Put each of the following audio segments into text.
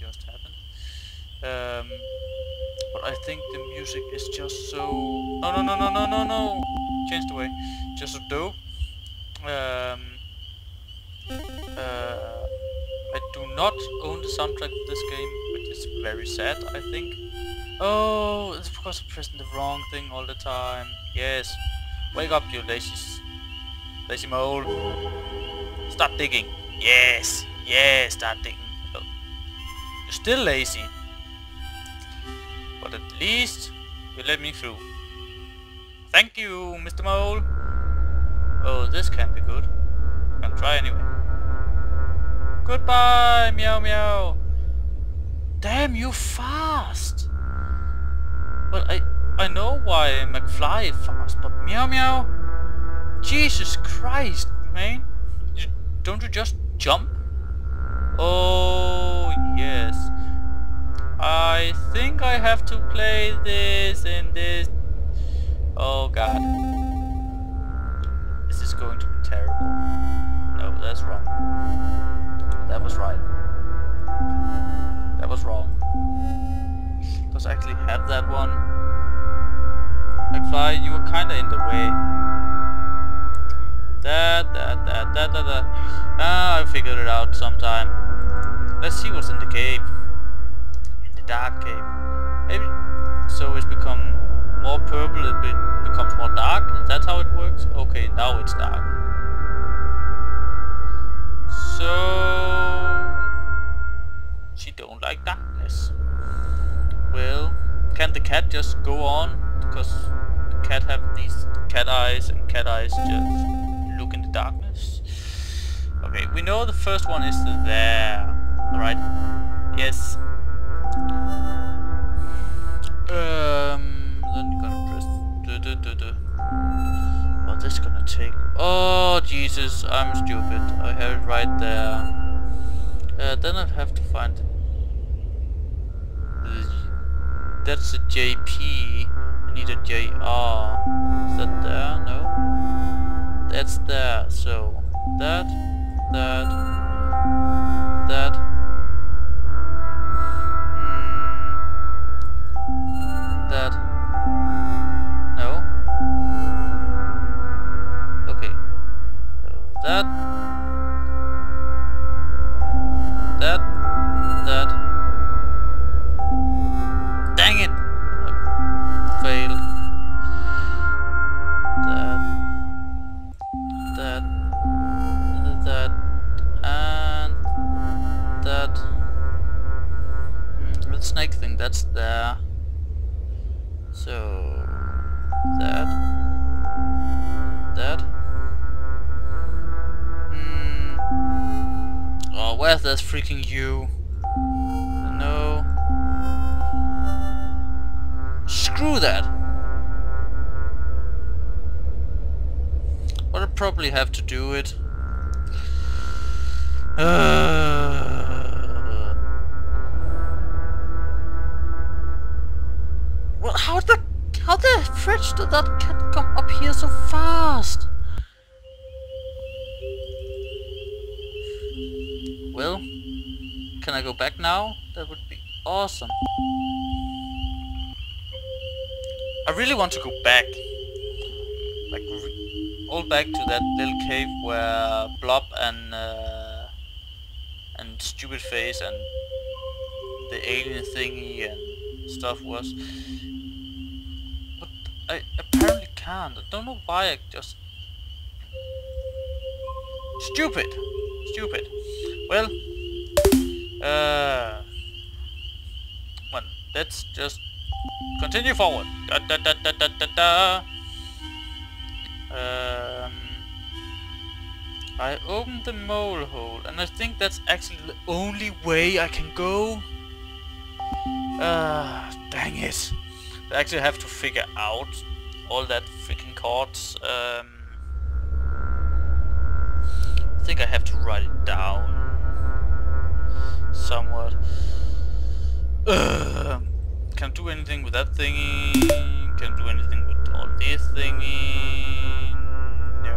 just happened. But I think the music is just so... No. Changed the way. Just so dope. I do not own the soundtrack of this game, which is very sad, I think. Oh, it's because I'm pressing the wrong thing all the time. Yes. Wake up, you lazy mole. Stop digging. Yes. Yes, start digging. Oh. You're still lazy. But at least you let me through. Thank you, Mr. Mole. Oh, this can't be good. I'm gonna try anyway. Goodbye, meow meow. Damn, you fast. Well, I know why McFly is fast, but meow meow. Jesus Christ, man. Don't you just jump? Oh yes. I think I have to play this and this. Oh god. This is going to be terrible. No, that's wrong. That was right. That was wrong. Does I actually have that one? McFly, you were kinda in the way. Ah, I figured it out sometime. Let's see what's in the cave. In the dark cave. Maybe so it's become more purple, it becomes more dark. Is that how it works? Okay, now it's dark. So she don't like darkness. Well, can the cat just go on? Because the cat have these cat eyes, and cat eyes just look in the darkness. Okay, we know the first one is there. Alright. Yes. Then you're gonna press Oh, this is gonna take... Oh, Jesus, I'm stupid. I have it right there. Then I'd have to find... That's a JP. I need a JR. Is that there? No. That's there. So, that. That. No. Okay. So that. Dang it! I failed. That, and that. The snake thing, that's there. So that. Oh, where's that freaking you? No. Screw that. But I probably have to do it. Well, how the fridge did that cat come up here so fast? Well, can I go back now? That would be awesome. I really want to go back. Like, all back to that little cave where Blob and Stupid Face and the alien thingy and stuff was. But I apparently can't. I don't know why. I just... Stupid! Well, let's just continue forward. I opened the mole hole, and I think that's actually the only way I can go. Dang it! I actually have to figure out all that freaking chords. I think I have to write it down somewhat. Can't do anything with that thingy. Can't do anything with all this thingy. No.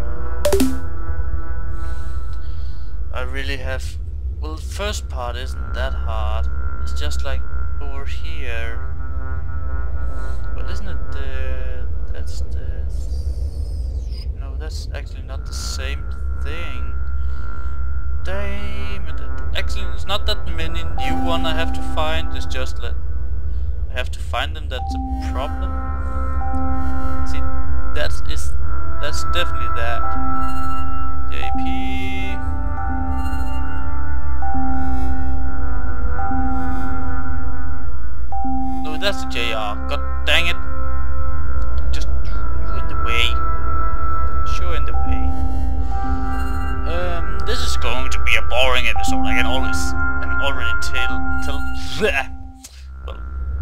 I really have... Well, the first part isn't that hard. The just like over here. Well, isn't it that's the... No, that's actually not the same thing. Damn it. Actually, it's not that many new ones I have to find. It's just that I have to find them. That's a problem. See, that's definitely that. JP. No, that's the JR. God dang it. Just you in the way. Sure in the way. This is going to be a boring episode. I can already tell. Well,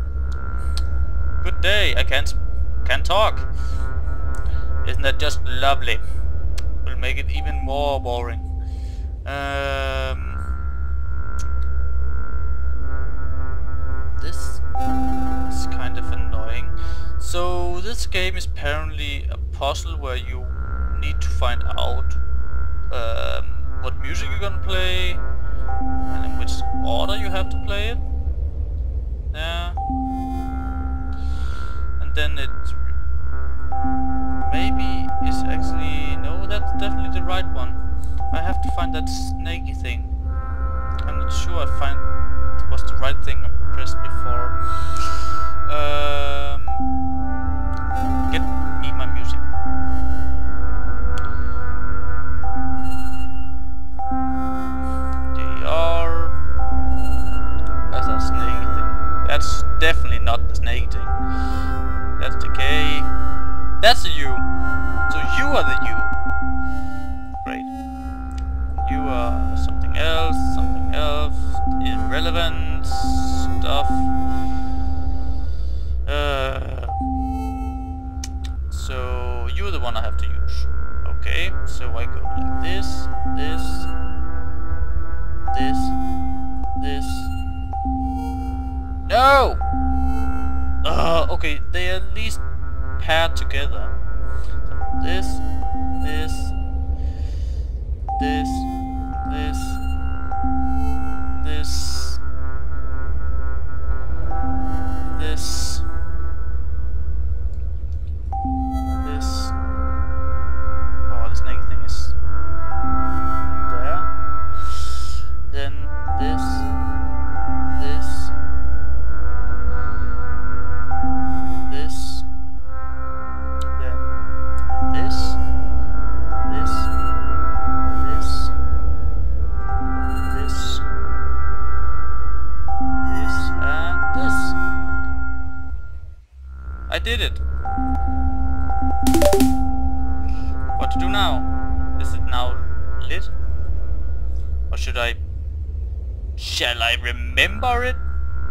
good day. I can't talk. Isn't that just lovely? Will make it even more boring. This is kind of annoying. So this game is apparently a puzzle where you need to find out what music you're gonna play and in which order you have to play it. Yeah. And then it maybe is actually... no, that's definitely the right one. I have to find that snaky thing. I'm not sure I find it was the right thing I pressed before. Get me my music. That's a snaky thing. That's definitely not the snaky thing. That's the K. That's the U. So you are the U. Great. You are something else, irrelevant stuff. So you're the one I have to use. Okay, so I go like this. No! Okay, they at least paired together. So this. Oh, this naked thing is there. Then this. I did it! What to do now? Is it now lit? Or shall I remember it?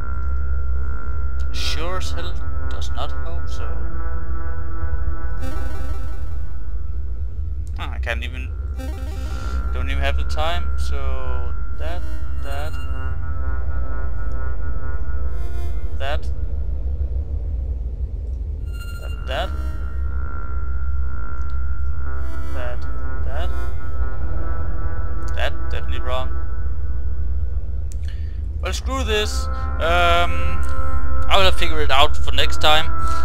Sure as hell does not hope so. I don't even have the time, so that. That definitely wrong. Well, screw this. I will figure it out for next time.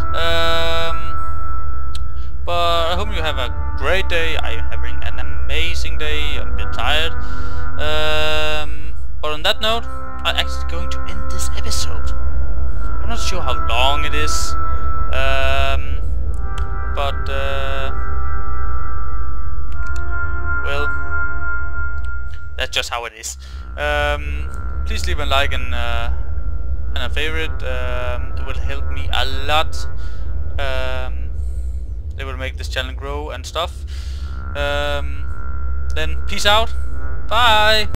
But I hope you have a great day. I'm having an amazing day. I'm a bit tired. But on that note, I'm actually going to end this episode. I'm not sure how long it is. Well, that's just how it is. Please leave a like and a favorite. It will help me a lot. It will make this channel grow and stuff. Then peace out. Bye.